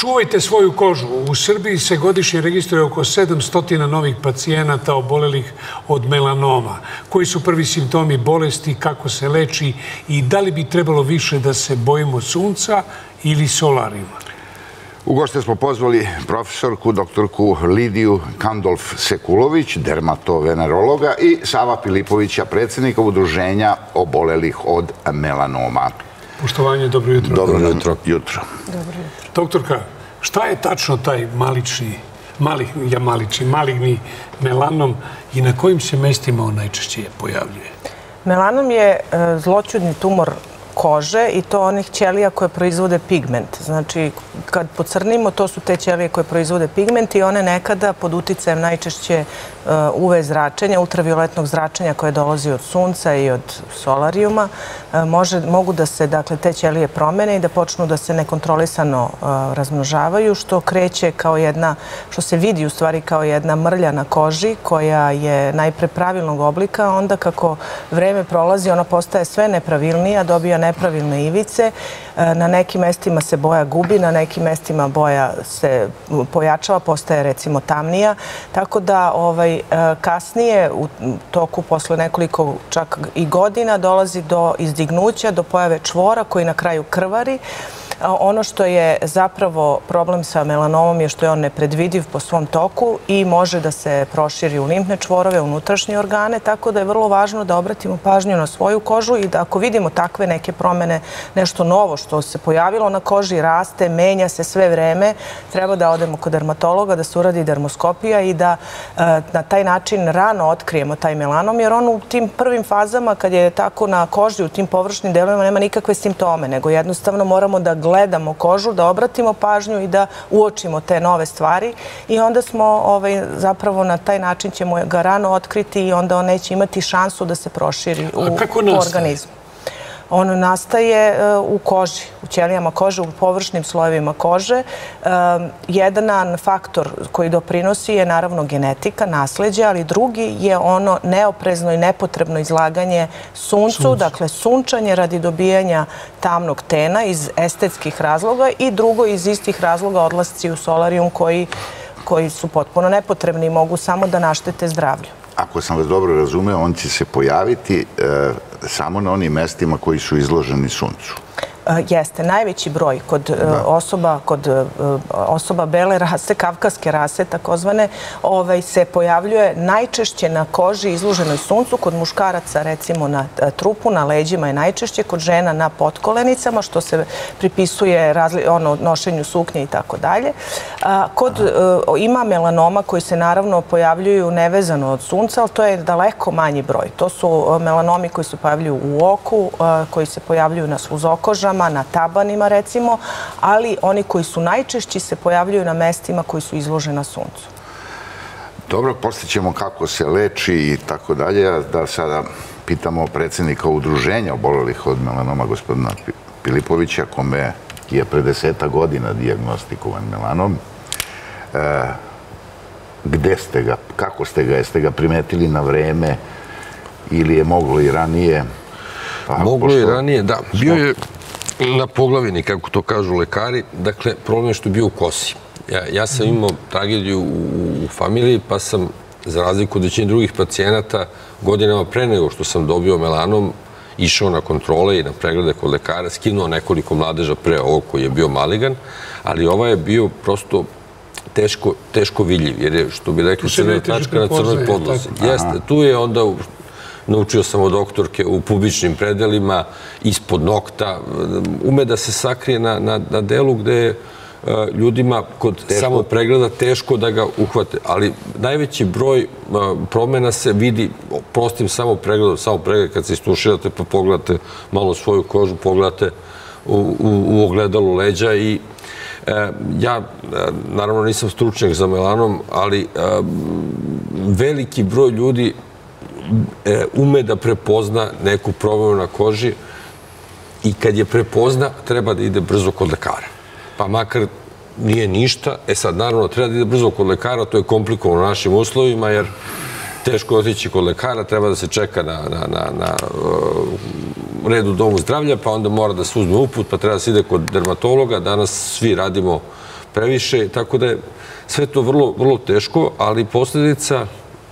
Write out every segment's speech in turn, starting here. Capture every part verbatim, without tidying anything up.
Čuvajte svoju kožu. U Srbiji se godišnje registruje oko sedamsto novih pacijenata obolelih od melanoma. Koji su prvi simptomi bolesti, kako se leči i da li bi trebalo više da se bojimo sunca ili solarijuma? U goste smo pozvali profesorku, doktorku Lidiju Kandolf-Sekulović, dermatovenerologa, i Sava Filipovića, predsjednika Udruženja obolelih od melanoma. Poštovanje, dobro jutro. Dobro jutro. jutro. Dobro jutro. Doktorka, šta je tačno taj malični, maligni, ja malični, maligni melanom i na kojim se mestima on najčešće pojavljuje? Melanom je zloćudni tumor kože i to onih ćelija koje proizvode pigment. Znači, kad pocrnimo, to su te ćelije koje proizvode pigment i one nekada pod uticajem najčešće U V zračenja, ultravioletnog zračenja koje dolazi od sunca i od solarijuma, mogu da se, dakle, te ćelije promene i da počnu da se nekontrolisano razmnožavaju, što kreće kao jedna, što se vidi u stvari kao jedna mrlja na koži koja je najpre pravilnog oblika, a onda kako vreme prolazi, ona postaje sve nepravilnija, dobija nepravilne ivice, na nekim mestima se boja gubi, na nekim mestima boja se pojačava, postaje recimo tamnija, tako da ovaj, kasnije u toku posle nekoliko čak i godina dolazi do izdignuća, do pojave čvora koji na kraju krvari. Ono što je zapravo problem sa melanomom je što je on nepredvidiv po svom toku i može da se proširi u limfne čvorove, unutrašnje organe, tako da je vrlo važno da obratimo pažnju na svoju kožu i da ako vidimo takve neke promene, nešto novo što se pojavilo na koži, raste, menja se sve vreme, treba da odemo kod dermatologa, da se uradi dermoskopija i da na taj način rano otkrijemo taj melanom, jer on u tim prvim fazama, kad je tako na koži, u tim površnim delovima, nema nikakve simptome, nego jednostavno moramo da gledamo kožu, da obratimo pažnju i da uočimo te nove stvari i onda smo ovaj, zapravo na taj način ćemo ga rano otkriti i onda on neće imati šansu da se proširi u, u organizmu. On nastaje u koži, u ćelijama kože, u površnim slojevima kože. Jedan faktor koji doprinosi je naravno genetika, nasleđe, ali drugi je ono neoprezno i nepotrebno izlaganje suncu, dakle sunčanje radi dobijanja tamnog tena iz estetskih razloga i drugo iz istih razloga odlasci u solarijum koji, koji su potpuno nepotrebni i mogu samo da naštete zdravlju. Ako sam vas dobro razumeo, on će se pojaviti samo na onim mestima koji su izloženi suncu. Jeste, najveći broj kod osoba, kod osoba bele rase, kavkaske rase, takozvane, se pojavljuje najčešće na koži izloženoj suncu, kod muškaraca recimo na trupu, na leđima je najčešće, kod žena na potkolenicama, što se pripisuje nošenju suknje i tako dalje. Ima melanoma koji se naravno pojavljuju nevezano od sunca, ali to je daleko manji broj. To su melanomi koji se pojavljuju u oku, koji se pojavljuju na sluzokožama, na tabanima recimo, ali oni koji su najčešći se pojavljuju na mestima koji su izložena suncu. Dobro, poslije ćemo kako se leči i tako dalje, da sada pitamo predsjednika Udruženja obolelih od melanoma, gospodina Filipovića, kome je pre deseta godina dijagnostikovan melanom. Gde ste ga, kako ste ga, jeste ga primetili na vreme ili je moglo i ranije? Moglo i ranije, da. Bio je na poglavini, kako to kažu lekari. Dakle, problem je što je bio u kosi. Ja sam imao tragediju u familiji, pa sam, za razliku od većine drugih pacijenata, godinama pre nego što sam dobio melanom, išao na kontrole i na preglede kod lekara, skinuo nekoliko mladeža pre ovog koji je bio maligan, ali ovaj je bio prosto teško vidljiv, jer je, što bi rekli, crvena tačka na crnoj podlozi. Jeste, tu je onda... Naučio sam od doktorke u pubičnim predelima, ispod nokta. Ume da se sakrije na delu gde je ljudima kod samog pregleda teško da ga uhvate. Ali najveći broj promjena se vidi prostim samo pregledom. Samo pregled kad se istuširate pa pogledate malo svoju kožu, pogledate u ogledalu leđa i ja, naravno, nisam stručnjak za melanom, ali veliki broj ljudi ume da prepozna neku promjenu na koži i kad je prepozna, treba da ide brzo kod lekara. Pa makar nije ništa, e sad naravno treba da ide brzo kod lekara, to je komplikovano u našim uslovima, jer teško je otići kod lekara, treba da se čeka na red u domu zdravlja, pa onda mora da se uzme uput, pa treba da se ide kod dermatologa. Danas svi radimo previše, tako da je sve to vrlo, vrlo teško, ali posljedica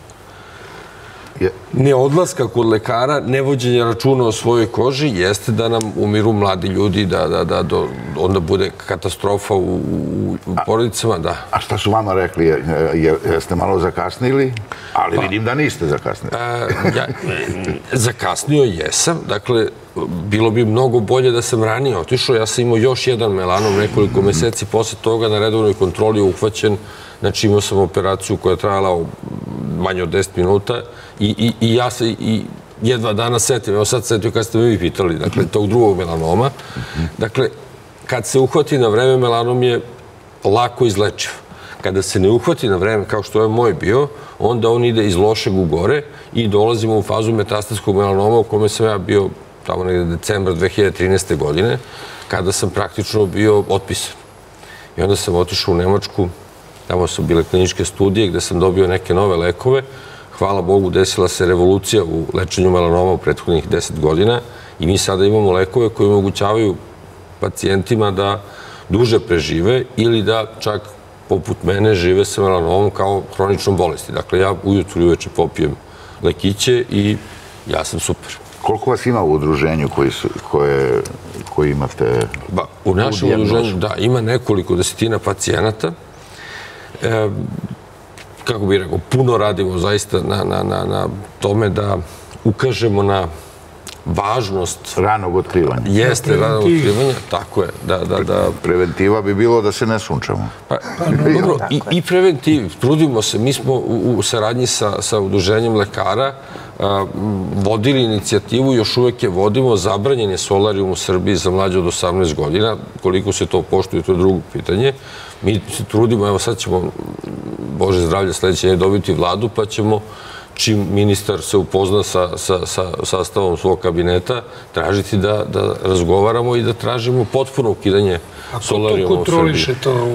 ne odlaska kod lekara, nevođenja računa o svojoj koži, jeste da nam umiru mladi ljudi, da, da, da do, onda bude katastrofa u, u, u porodicama, da. A šta su vama rekli? Je, je, jeste malo zakasnili? Ali pa, vidim da niste zakasnili. A, ja, zakasnio jesam, dakle, bilo bi mnogo bolje da sam ranije otišao. Ja sam imao još jedan melanom nekoliko meseci posle toga na redovnoj kontroli uhvaćen. Znači imao sam operaciju koja je trajala manje od deset minuta i, i, i ja se i jedva dana setim. Evo sad setio kad ste me vi pitali, dakle, tog drugog melanoma. Dakle, kad se uhvati na vreme, melanom je lako izlečiv. Kada se ne uhvati na vreme, kao što je moj bio, onda on ide iz lošeg u gore i dolazimo u fazu metastatskog melanoma u kome sam ja bio tamo negde decembra dve hiljade trinaeste. godine, kada sam praktično bio otpisan. I onda sam otišao u Nemačku, tamo su bile kliničke studije gde sam dobio neke nove lekove. Hvala Bogu, desila se revolucija u lečenju melanoma u prethodnih deset godina i mi sada imamo lekove koji omogućavaju pacijentima da duže prežive ili da čak poput mene žive sa melanomom kao hroničnom bolesti. Dakle, ja ujutru i uveče popijem lekiće i ja sam super. Koliko vas ima u udruženju koji, su, koje, koji imate? Ba, u našem udruženju, da, ima nekoliko desetina pacijenata. E, kako bih rekao, puno radimo zaista na, na, na, na tome da ukažemo na važnost ranog otkrivanja. Jeste, ranog otkrivanja, tako je. Da, da, da. Preventiva bi bilo da se ne sunčamo. Pa, dobro, i, i preventiv. Trudimo se. Mi smo u, u saradnji sa, sa udruženjem lekara a, vodili inicijativu, još uvek je vodimo, zabranjen je solarijum u Srbiji za mlađe od osamnaest godina. Koliko se to poštuje, to je drugo pitanje. Mi se trudimo, evo sad ćemo, Bože zdravlje, sledeće ne dobiti vladu, pa ćemo, čim ministar se upozna sa, sa, sa sastavom svog kabineta, tražiti da, da razgovaramo i da tražimo potpuno ukidanje solarijuma u Srbiji. A ko to kontroliše to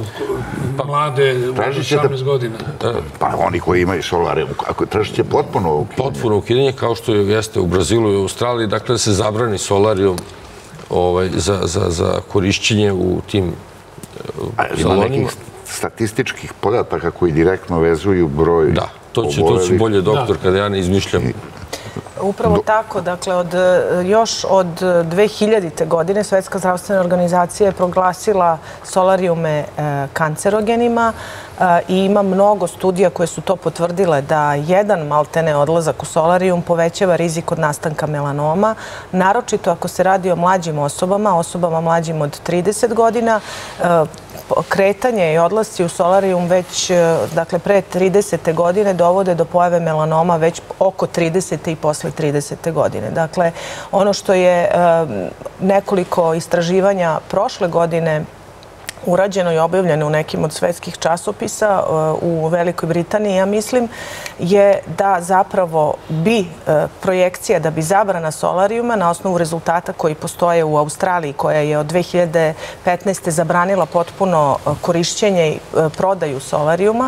mlade od osamnaest godina? Pa oni koji imaju solarijum, ako tražite potpuno ukidanje? Potpuno ukidanje, kao što jeste u Brazilu i u Australiji, dakle da se zabrani solarijum ovaj, za, za, za korišćenje u tim salonima. Ima nekih statističkih podataka koji direktno vezuju broj da. To će, to će bolje doktor kada ja ne izmišljam. Upravo tako, dakle, od, još od dve hiljadite. godine Svetska zdravstvena organizacija je proglasila solarijume e, kancerogenima e, i ima mnogo studija koje su to potvrdile da jedan maltene odlazak u solarijum povećava rizik od nastanka melanoma, naročito ako se radi o mlađim osobama, osobama mlađim od trideset godina, e, kretanje i odlasci u solarijum već, dakle, pre tridesete. godine dovode do pojave melanoma već oko tridesete i posle tridesete. godine. Dakle, ono što je nekoliko istraživanja prošle godine urađeno i objavljeno u nekim od svetskih časopisa u Velikoj Britaniji, ja mislim, je da zapravo bi projekcija da bi zabrana solarijuma na osnovu rezultata koji postoje u Australiji, koja je od dve hiljade petnaeste. zabranila potpuno korišćenje i prodaju solarijuma,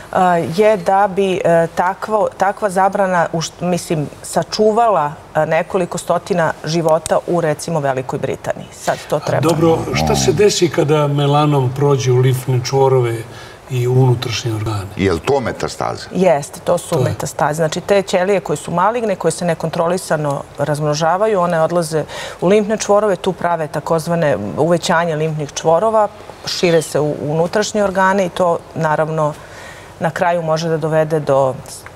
je da bi takva, takva zabrana, mislim, sačuvala nekoliko stotina života u, recimo, Velikoj Britaniji. Sad to treba. Dobro, šta se desi kada melanom prođe u limfne čvorove i u unutrašnje organe? Je li to metastaze? Jeste, to su metastaze. Znači, te ćelije koje su maligne, koje se nekontrolisano razmnožavaju, one odlaze u limfne čvorove, tu prave takozvane uvećanje limfnih čvorova, šire se u unutrašnje organe i to, naravno, na kraju može da dovede do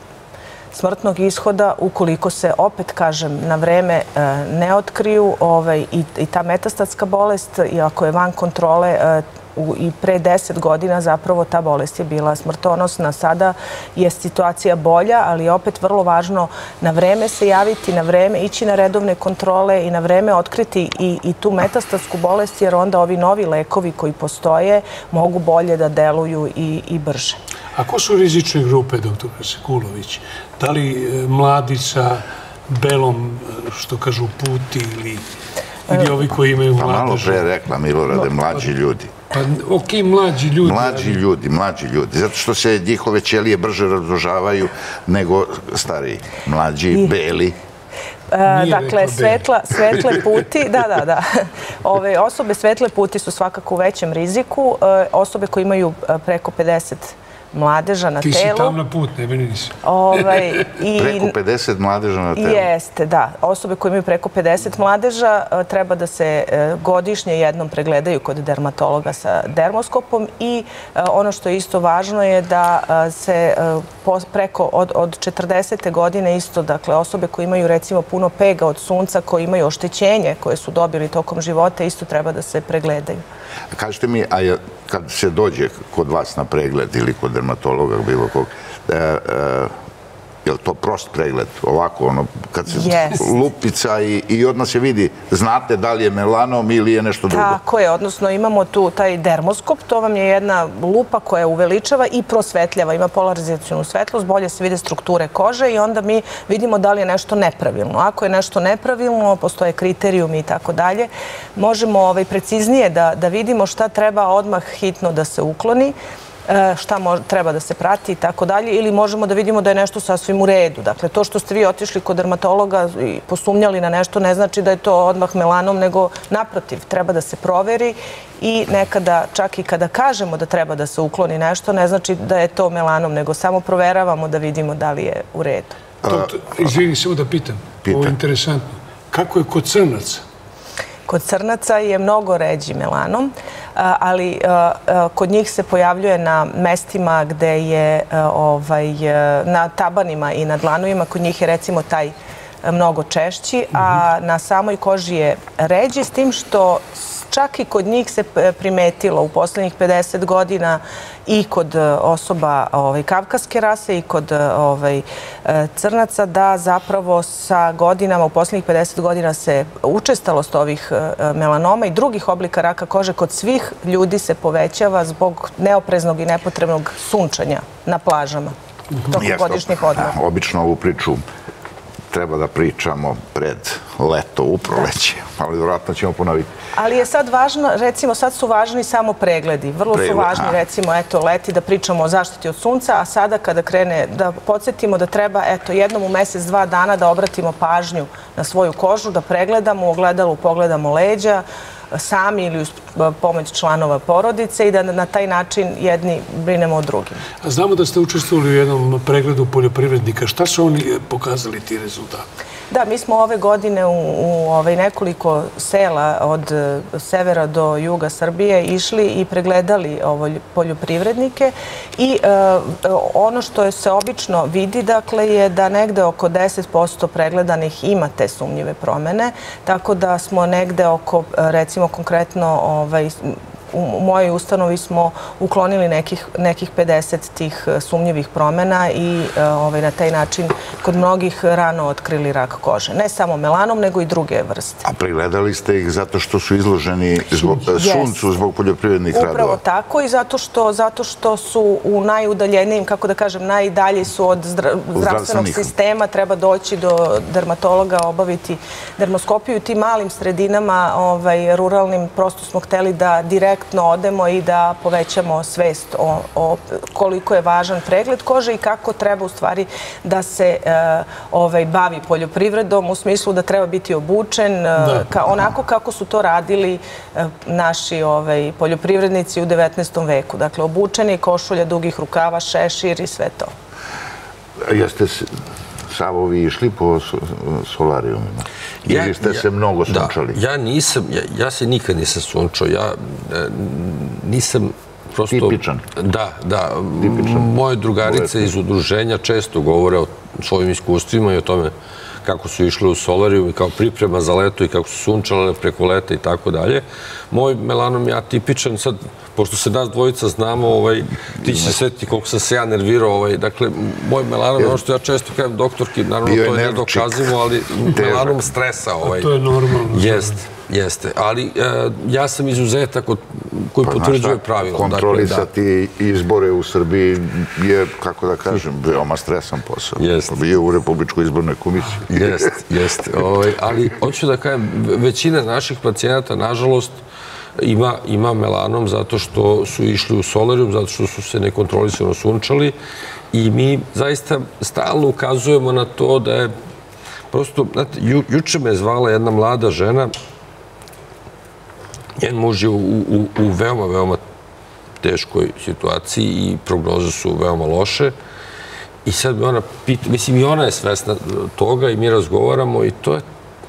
smrtnog ishoda ukoliko se, opet kažem, na vreme ne otkriju ovaj, i, i ta metastatska bolest, i ako je van kontrole, u, i pre deset godina zapravo ta bolest je bila smrtonosna. Sada je situacija bolja, ali je opet vrlo važno na vreme se javiti, na vreme ići na redovne kontrole i na vreme otkriti i, i tu metastatsku bolest, jer onda ovi novi lekovi koji postoje mogu bolje da deluju i, i brže. A ko su rizične grupe, doktor Sekulović? Da li mladi sa belom, što kažu, puti ili, ili ovi koji imaju mladeže? Pa malo pre rekla Milorade, mlađi ljudi. Pa ok, mlađi ljudi. Mlađi ljudi, mlađi ljudi. Zato što se njihove ćelije brže razmnožavaju nego stariji. Mlađi, beli. Dakle, svetle puti, da, da, da. Osobe svetle puti su svakako u većem riziku. Osobe koje imaju preko pedeset mladeža na telu. Ti si tamna put, ne brini se. Preko pedeset mladeža na telu? Jeste, da. Osobe koje imaju preko pedeset mladeža treba da se godišnje jednom pregledaju kod dermatologa sa dermoskopom i ono što je isto važno je da se preko od četrdesete godine isto, dakle, osobe koje imaju recimo puno pega od sunca, koje imaju oštećenje koje su dobili tokom života, isto treba da se pregledaju. Kažete mi, a kad se dođe kod vas na pregled ili kod dermatologa, bilo kog, je li to prost pregled? Ovako, ono, kad se lupica i odmah se vidi, znate da li je melanom ili je nešto drugo? Tako je, odnosno imamo tu taj dermoskop, to vam je jedna lupa koja uveličava i prosvetljava, ima polarizacijonu svetlost, bolje se vide strukture kože i onda mi vidimo da li je nešto nepravilno. Ako je nešto nepravilno, postoje kriterijumi i tako dalje, možemo preciznije da vidimo šta treba odmah hitno da se ukloni, šta treba da se prati i tako dalje, ili možemo da vidimo da je nešto sasvim u redu. Dakle, to što ste vi otišli kod dermatologa i posumnjali na nešto ne znači da je to odmah melanom, nego naprotiv, treba da se proveri i nekada, čak i kada kažemo da treba da se ukloni nešto, ne znači da je to melanom, nego samo proveravamo da vidimo da li je u redu. Izvini, samo da pitam, ovo je interesantno. Kako je kod crnaca? Kod crnaca je mnogo ređi melanom, ali kod njih se pojavljuje na mestima gde je na tabanima i na dlanovima, kod njih je recimo taj mnogo češći, a na samoj koži je ređi, s tim što čak i kod njih se primetilo u poslednjih pedeset godina i kod osoba kavkaske rase i kod crnaca da zapravo sa godinama, u poslednjih pedeset godina se učestalost ovih melanoma i drugih oblika raka kože kod svih ljudi se povećava zbog neopreznog i nepotrebnog sunčanja na plažama tokom godišnjih odmora. Obično ovu priču treba da pričamo pred leto, u proleće, ali vjerojatno ćemo ponoviti. Ali je sad važno, recimo sad su važni samo pregledi. Vrlo su važni, recimo, eto, leti da pričamo o zaštiti od sunca, a sada kada krene da podsjetimo da treba, eto, jednom u mesec, dva dana da obratimo pažnju na svoju kožu, da pregledamo, u ogledalu pogledamo leđa, sami ili uz pomoć članova porodice i da na taj način jedni brinemo o drugim. Znamo da ste učestvovali u jednom pregledu poljoprivrednika. Šta su oni pokazali ti rezultati? Da, mi smo ove godine u nekoliko sela od severa do juga Srbije išli i pregledali poljoprivrednike i ono što se obično vidi, dakle, je da negde oko deset posto pregledanih ima te sumnjive promene, tako da smo negde oko, recimo konkretno, u mojoj ustanovi smo uklonili nekih pedeset tih sumnjivih promena i na taj način kod mnogih rano otkrili rak kože. Ne samo melanom, nego i druge vrste. A pregledali ste ih zato što su izloženi suncu zbog poljoprivrednih radova? Upravo tako i zato što su u najudaljenijim, kako da kažem, najdalji su od zdravstvenog sistema, treba doći do dermatologa, obaviti dermoskopiju. U tim malim sredinama, ruralnim, prosto smo hteli da direktno odemo i da povećamo svest o koliko je važan pregled kože i kako treba u stvari da se bavi poljoprivredom, u smislu da treba biti obučen onako kako su to radili naši poljoprivrednici u devetnaestom veku. Dakle, obučeni, košulja dugih rukava, šešir i sve to. Jeste Savo vi išli po solarijumima? Ili ste se mnogo sunčali? Ja nisam, ja se nikad nisam sunčao. Ja nisam prosto... Tipičan? Da, da. Moje drugarice iz udruženja često govore o svojim iskustvima i o tome kako su išli u solarijum i kao priprema za leto i kako su sunčale preko leta i tako dalje. Moj melanom je atipičan. Sad, pošto se nas dvojica znamo, ti će se svetiti koliko sam se ja nervirao. Dakle, moj melanom, ono što ja često kažem doktorki, naravno to je nedokazivo, ali melanom stresa. To je normalno. Jeste, jeste. Ali ja sam izuzetak koji potvrđuje pravilo. Kontrolisati izbore u Srbiji je, kako da kažem, veoma stresan posao. Je u Republičkoj izbornoj komisiji. Jeste, jeste. Ali hoću da kažem, većina naših pacijenata, nažalost, ima melanom zato što su išli u solarijum, zato što su se nekontrolisano sunčali i mi zaista stalno ukazujemo na to da je Prosto, znate, juče me je zvala jedna mlada žena, njen muž je u veoma, veoma teškoj situaciji i prognoze su veoma loše. I sad bi ona pita, mislim i ona je svesna toga i mi razgovaramo i to je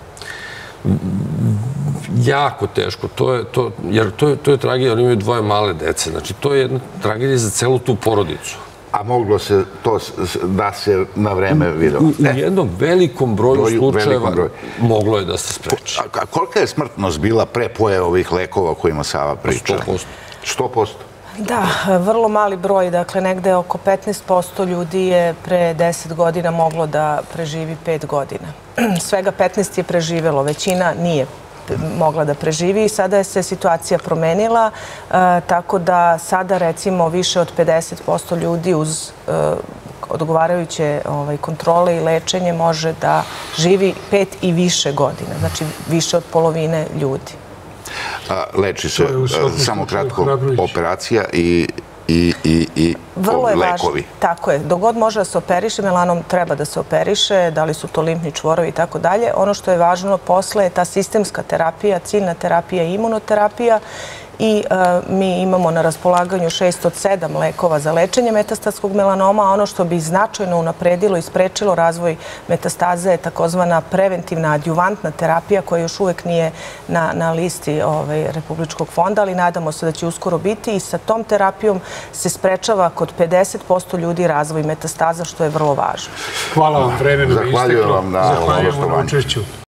jako teško, jer to je tragedija, oni imaju dvoje male dece, znači to je jedna tragedija za celu tu porodicu. A moglo se to da se na vreme videlo? U jednom velikom broju slučajeva moglo je da se spreči. A kolika je smrtnost bila pre pojave ovih lekova o kojima Sava priča? sto posto. sto posto? Da, vrlo mali broj, dakle negde oko petnaest posto ljudi je pre deset godina moglo da preživi pet godina. Svega petnaest je preživelo, većina nije mogla da preživi i sada je se situacija promenila, tako da sada recimo više od pedeset posto ljudi uz odgovarajuće kontrole i lečenje može da živi pet i više godina, znači više od polovine ljudi. Leči se samo kratko operacija i lekovi. Tako je. Dok god može da se operiše, melanom treba da se operiše, da li su to limfni čvorovi i tako dalje. Ono što je važno posle je ta sistemska terapija, ciljna terapija i imunoterapija i mi imamo na raspolaganju šest od sedam lekova za lečenje metastatskog melanoma, a ono što bi značajno unapredilo i sprečilo razvoj metastaze je takozvana preventivna adjuvantna terapija koja još uvek nije na listi Republičkog fonda, ali nadamo se da će uskoro biti i sa tom terapijom se sprečava kod pedeset posto ljudi razvoj metastaza, što je vrlo važno. Hvala vam, vremenu je isteklo. Zahvaljujem vam na učešću.